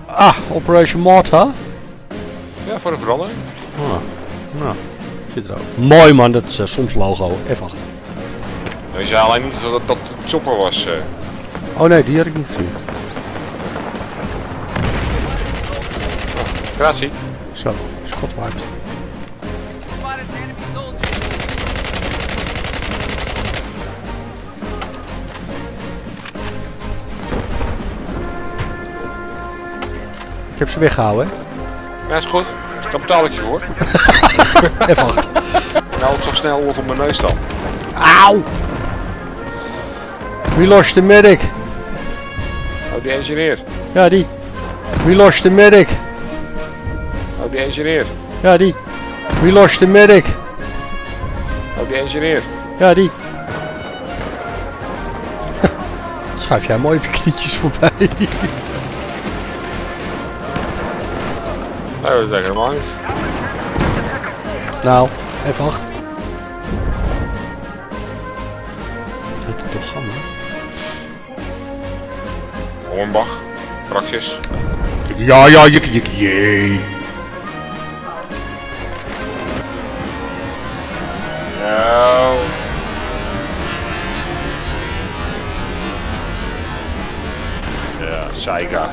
Ah, Operation Martha. Ja, voor een verandering. Ah, nou, zit er ook. Mooi man, dat is soms logo. F8. Je zei alleen niet dat dat de chopper was. Oh nee, die had ik niet gezien. Grazie. Zo, schot waard. Ik heb ze weggehouden, hè? Ja, is goed. Daar betaal ik je voor. F8. Nou, het zo snel of op mijn neus dan. Auw! Wie lost de medic? Oh, die engineer. Ja, die. Wie lost de medic? Oh, die engineer. Ja, die. Wie lost de medic? Oh, die engineer. Ja, die. Schuif jij mooi op je knietjes voorbij. Nou, dat is echt helemaal niet. Nou, F8. Dat is toch gamma. Hornbach. Praxis. Ja, jee. Nou. Ja, Saiga.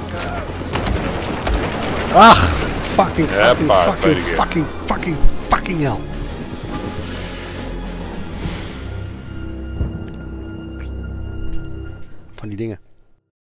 Ach, fucking Ja, maar, tweede keer. fucking hell. Van die dingen.